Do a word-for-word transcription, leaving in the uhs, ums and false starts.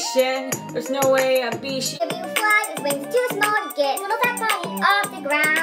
station. There's no way a bee should. If you fly, his wings too small to get little fat body off the ground.